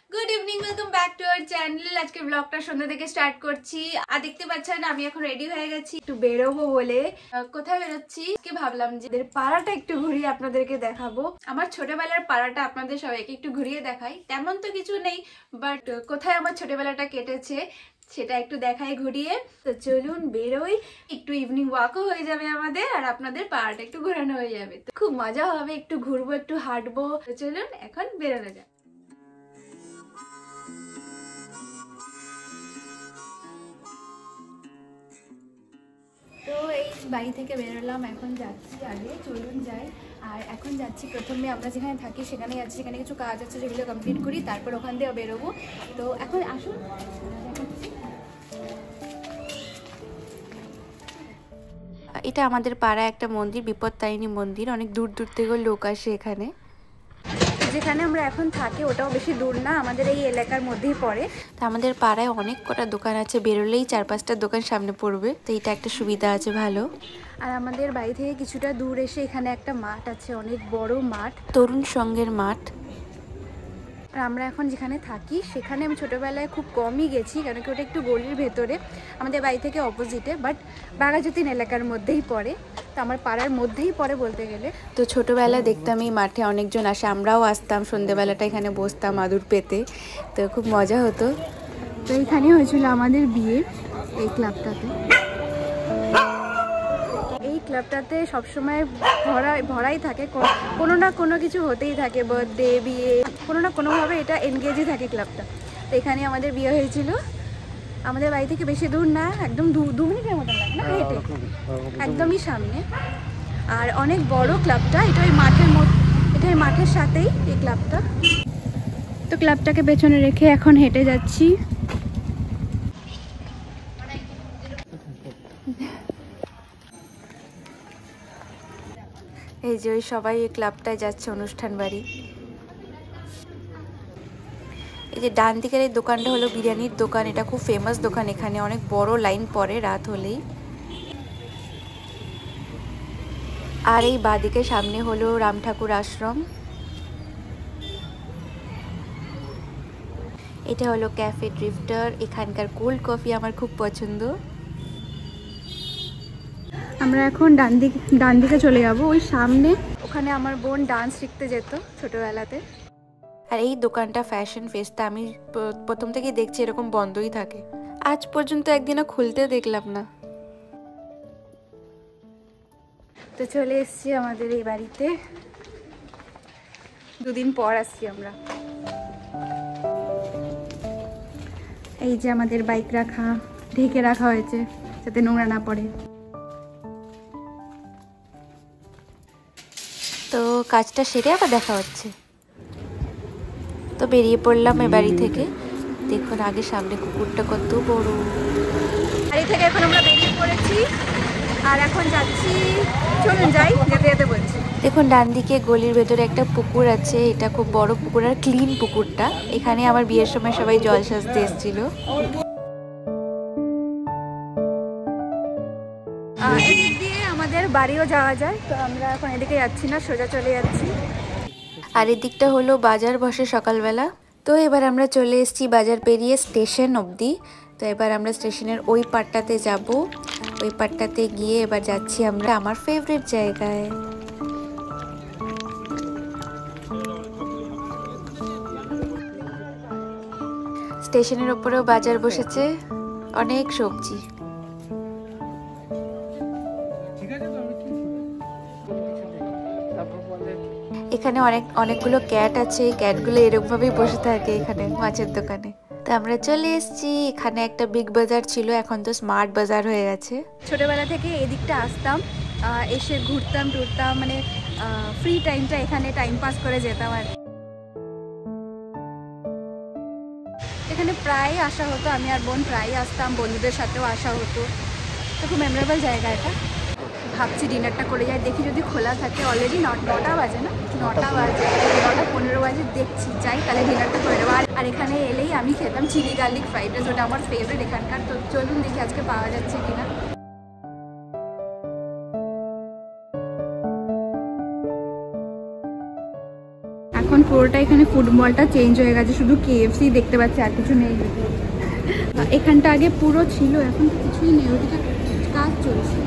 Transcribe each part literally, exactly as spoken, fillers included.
Good evening, welcome back to our channel. আজকে ব্লগটা সন্ধ্যা থেকে স্টার্ট করছি। আর দেখতে পাচ্ছেন আমি এখন রেডি হয়ে গেছি একটু বেরোবো বলে। কোথায় বেরোচ্ছি কি ভাবলাম যে পাড়াটা একটু ঘুরিয়ে আপনাদেরকে দেখাবো। আমার ছোটবেলার পাড়াটা আপনাদের সবাইকে একটু ঘুরিয়ে দেখাই। তেমন তো কিছু নেই, বাট কোথায় আমার ছোটবেলাটা কেটেছে সেটা একটু দেখাই ঘুরিয়ে। তো চলুন বেরোই, একটু ইভিনিং ওয়াকও হয়ে যাবে আমাদের, আর আপনাদের পাড়াটা একটু ঘোরানো হয়ে যাবে। তো খুব মজা হবে, একটু ঘুরবো, একটু হাঁটবো। তো চলুন এখন বেরোনো যাক। তো এই বাড়ি থেকে বেরোলাম, এখন যাচ্ছি আগে, চলুন যাই। আর এখন যাচ্ছি প্রথমে আমরা যেখানে থাকি সেখানে যাচ্ছি, সেখানে কিছু কাজ আছে যেগুলো কমপ্লিট করি, তারপর ওখান দিয়ে বেরোবো। তো এখন আসুন দেখাচ্ছি। এটা আমাদের পাড়া একটা মন্দির, বিপত্তারিণী মন্দির। অনেক দূর দূর থেকেও লোক আসে এখানে। যেখানে আমরা এখন থাকি ওটাও বেশি দূর না, আমাদের এই এলাকার মধ্যেই পড়ে। তো আমাদের পাড়ায় অনেক কটা দোকান আছে, বেরোলেই চার পাঁচটা দোকান সামনে পড়বে, তো এটা একটা সুবিধা আছে ভালো। আর আমাদের বাড়ি থেকে কিছুটা দূর এসে এখানে একটা মাঠ আছে, অনেক বড় মাঠ, তরুণ সংঘের মাঠ। আর আমরা এখন যেখানে থাকি সেখানে আমি ছোটোবেলায় খুব কমই গেছি, কারণ কি ওটা একটু গলির ভেতরে, আমাদের বাড়ি থেকে অপোজিটে, বাট বাঘাযতীন এলাকার মধ্যেই পড়ে। তো আমার পাড়ার মধ্যেই পড়ে বলতে গেলে। তো ছোটোবেলায় দেখতাম এই মাঠে অনেকজন আসে, আমরাও আসতাম সন্ধ্যেবেলাটা, এখানে বসতাম আদুর পেতে, তো খুব মজা হতো। তো এইখানে হয়েছিল আমাদের বিয়ে, এই ক্লাবটাতে। এই ক্লাবটাতে সবসময় ভরা ভরাই থাকে, কোনো না কোনো কিছু হতেই থাকে, বার্থডে, বিয়ে, কোনো না কোনোভাবে এটা এনগেজই থাকে ক্লাবটা। তো এখানে আমাদের বিয়ে হয়েছিল, আমাদের বাড়ি থেকে বেশি দূর না, একদম দু দু মিনিটের মতো লাগে না হেঁটে, একদমই সামনে। আর অনেক বড় ক্লাবটা, এটা ওই মাঠের মধ্যে, এটা ওই মাঠের সাথেই এই ক্লাবটা। তো ক্লাবটাকে পেছনে রেখে এখন হেঁটে যাচ্ছি। এই যে ওই সবাই এই ক্লাবটায় যাচ্ছে অনুষ্ঠান বাড়ি। এই যে ডান দিকের এই দোকানটা হলো বিরিয়ানির দোকান, এটা খুব ফেমাস দোকান, এখানে অনেক বড় লাইন পড়ে রাত হলেই। আর এই বাঁদিকে সামনে হলো রাম ঠাকুর আশ্রম। এটা হলো ক্যাফে ড্রিফটার, এখানকার কোল্ড কফি আমার খুব পছন্দ। আমরা এখন ডান দিক ডান দিকে চলে যাব, ওই সামনে ওখানে আমার বোন ডান্স শিখতে যেত ছোটবেলাতে। আর এই দোকানটা ফ্যাশন ফেস্তা, আমি প্রথম থেকে দেখছি এরকম বন্ধই থাকে, আজ পর্যন্ত একদিনও খুলতে দেখলাম না। তো চলে এসছি আমাদের এই বাড়িতে, দুদিন পর আসছি আমরা। এই যে আমাদের বাইক রাখা, ঢেকে রাখা হয়েছে যাতে নোংরা না পড়ে। তো কাজটা সেরে আবার দেখা হচ্ছে। তো বেরিয়ে পড়লাম এ বাড়ি থেকে। দেখুন আগে সামনে কুকুরটা কত বড়। বাড়ি থেকে এখন আমরা বেরিয়ে পড়েছি, আর এখন যাচ্ছি, চলুন যাই, যেতে যেতে বলছি। দেখুন ডান দিকে গলির ভেতরে একটা পুকুর আছে, এটা খুব বড় পুকুর আর ক্লিন পুকুরটা। এখানে আমার বিয়ের সময় সবাই জল সাজতে এসেছিল। এদিক দিয়ে আমাদের বাড়িও যাওয়া যায়, তো আমরা এখন এদিকে যাচ্ছি না, সোজা চলে যাচ্ছি। আর এদিকটা হলো বাজার বসে সকালবেলা। তো এবার আমরা চলে এসেছি বাজার পেরিয়ে স্টেশন অবধি। তো এবার আমরা স্টেশনের ওই পাটটাতে যাব, ওই পাটটাতে গিয়ে এবার যাচ্ছি আমরা আমার ফেভারিট জায়গায়। স্টেশনের ওপরেও বাজার বসেছে, অনেক সবজি। এখানে অনেক অনেকগুলো ক্যাট আছে, এই ক্যাটগুলো এরকম ভাবেই বসে থাকে এখানে মাছের দোকানে। তো আমরা চলে এসেছি, এখানে একটা বিগ বাজার ছিল, এখন তো স্মার্ট বাজার হয়ে গেছে। ছোটবেলা থেকে এদিকটা আসতাম, এসে ঘুরতাম টুরতাম, মানে ফ্রি টাইমটা এখানে টাইম পাস করে যেতাম। আর এখানে প্রায় আসা হতো, আমি আর বোন প্রায় আসতাম, বন্ধুদের সাথেও আসা হতো। তো খুব মেমোরেবল জায়গা এটা। ভাবছি ডিনারটা করে যাই, দেখি যদি খোলা থাকে। অলরেডি নটা বাজে না, নটা বাজে, নটা পনেরো বাজে, দেখছি যাই তাহলে ডিনারটা করে দেবো। আর এখানে এলেই আমি খেতাম চিলি গার্লিক ফ্রাইড রাইস, ওটা আমার ফেভারিট এখানকার। তো চলুন দেখি আজকে পাওয়া যাচ্ছে কিনা। এখন পুরোটা এখানে ফুটবলটা চেঞ্জ হয়ে গেছে, শুধু কেএফসি দেখতে পাচ্ছি, আর কিছু নেই। এখানটা আগে পুরো ছিল, এখন তো কিছুই নেই, ওদিকে কাজ চলছে।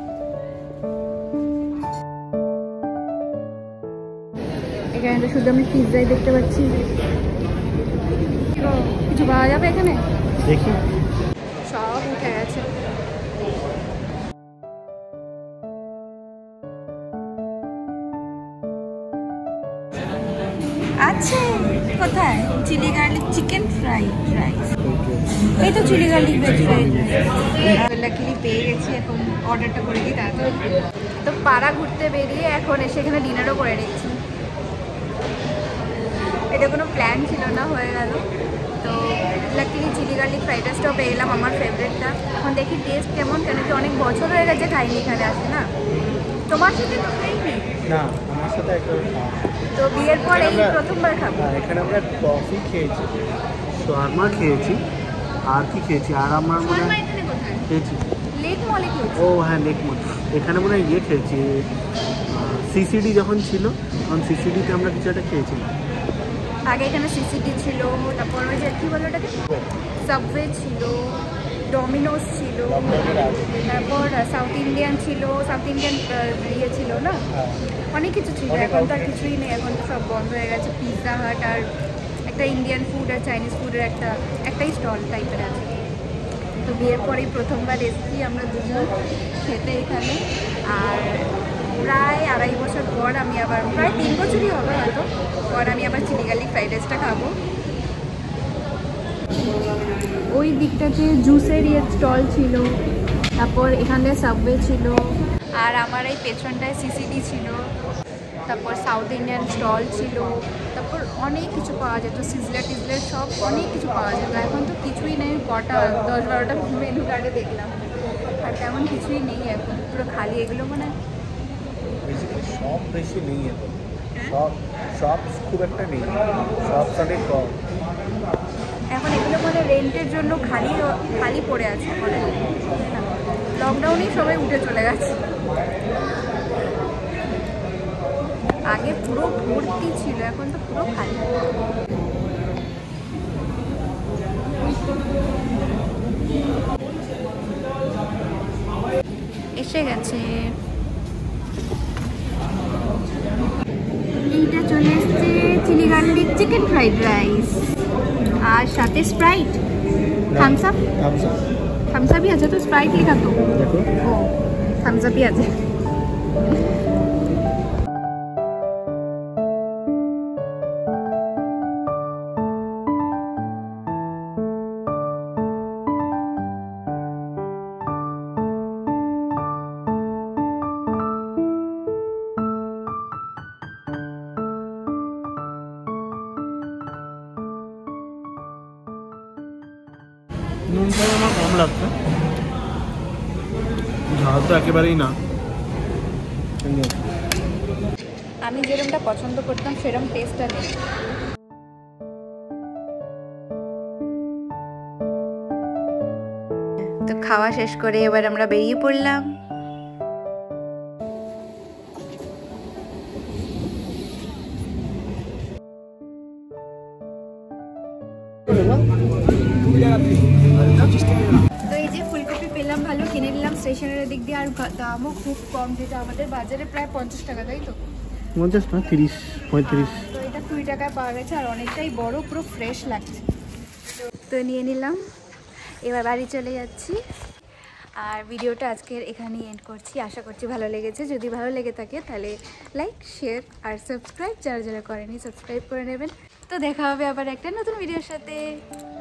এখানে তো শুধু আমি পিৎজাই দেখতে পাচ্ছি। কিছু পাওয়া যাবে এখানে? দেখি, সব উঠে গেছে। আছে কোথায়? Chilli garlic chicken fried rice, এই তো chilli garlic veg fried rice. Luckily পেয়ে গেছি, এখন অর্ডারটা করে দিই তাড়াতাড়ি। তো পাড়া ঘুরতে বেরিয়ে এখন এসে এখানে ডিনারও করে নিচ্ছি। এটা কোনো প্ল্যান ছিল না, হয়ে গেল। তো লাকিলি চিলি গার্লিক ফ্রাইড রাইসটাও পেয়ে গেলাম, আমার ফেভারিটটা। এখন দেখি টেস্ট কেমন, কেন কি অনেক বছর হয়ে গেছে খাইনি, এখানে আসে না। তোমার সাথে তো খাইনি না, আমার সাথে একবার তো বিয়ের পর এই প্রথমবার খাবো। এখানে আমরা কফি খেয়েছি, শর্মা খেয়েছি, আর কি খেয়েছি, আর আমার মনে হয় খেয়েছি লেক মলে খেয়েছি। ও হ্যাঁ, লেক মল। এখানে মনে হয় ইয়ে খেয়েছি, সিসিডি যখন ছিল তখন সিসিডিতে আমরা কিছু একটা খেয়েছিলাম। আগে এখানে সিসিডি ছিল, তারপর ওই যে কী বলো ওটাকে, সাবওয়ে ছিল, ডমিনোস ছিল, তারপর সাউথ ইন্ডিয়ান ছিল, সাউথ ইন্ডিয়ান ইয়ে ছিল না, অনেক কিছু ছিল। এখন তো আর কিছুই নেই, এখন তো সব বন্ধ হয়ে গেছে। পিৎজা হাট আর একটা ইন্ডিয়ান ফুড আর চাইনিজ ফুডের একটা একটাই স্টল টাইপের আছে। তো বিয়ের পরেই প্রথমবার এসেছি আমরা দুজন খেতে এখানে, আর প্রায় আড়াই বছর পর আমি আবার, প্রায় তিন বছরই হবে হয়তো, পর আমি আবার চিলি গার্লিক ফ্রাইড রাইসটা খাবো। ওই দিকটাতে জুসের ইয়ে স্টল ছিল, তারপর এখানে সাবওয়ে ছিল, আর আমার এই পেছনটায় সিসিডি ছিল, তারপর সাউথ ইন্ডিয়ান স্টল ছিল, তারপর অনেক কিছু পাওয়া যেত, সিজলার টিজলার সব অনেক কিছু পাওয়া যেত। এখন তো কিছুই নেই, কটা দশ বারোটা মেনু কার্ডে দেখলাম, আর তেমন কিছুই নেই এখন, পুরো খালি। এগুলো মানে সব বেশি নেই এখন, সব সব খুব একটা নেই, সব অনেক কম এখন। এগুলো মানে রেন্টের জন্য খালি খালি পড়ে আছে, মানে লকডাউনেই সবাই উঠে চলে গেছে। আগে পুরো ভর্তি ছিল, এখন তো পুরো খালি। এসে গেছে, এইটা চলে এসছে chilli garlic chicken fried rice, আর সাথে স্প্রাইট, থামস আপ। থামস আপই আছে তো, স্প্রাইট লেখা তো, দেখো। ও থামস আপই আছে। নুনটা আমার কম লাগছে, ঝাল তো একেবারেই না। আমি যেরকমটা পছন্দ করতাম সেরকম টেস্টটা নেই। তো খাওয়া শেষ করে এবার আমরা বেরিয়ে পড়লাম। তো এই যে ফুলকপি পেলাম ভালো, কিনে নিলাম স্টেশনের দিক দিয়ে, আর দামও খুব কম, যেটা আমাদের বাজারে প্রায় পঞ্চাশ টাকা, তাই তো? পঞ্চাশ না, তিরিশ পঁয়ত্রিশ। তো এটা কুড়ি টাকায় পাওয়া গেছে, আর অনেকটাই বড়, পুরো ফ্রেশ লাগছে। তো নিয়ে নিলাম, এবার বাড়ি চলে যাচ্ছি। আর ভিডিওটা আজকের এখানেই এন্ড করছি, আশা করছি ভালো লেগেছে। যদি ভালো লেগে থাকে তাহলে লাইক, শেয়ার আর সাবস্ক্রাইব, যারা যারা করেনি সাবস্ক্রাইব করে নেবেন। তো দেখা হবে আবার একটা নতুন ভিডিওর সাথে।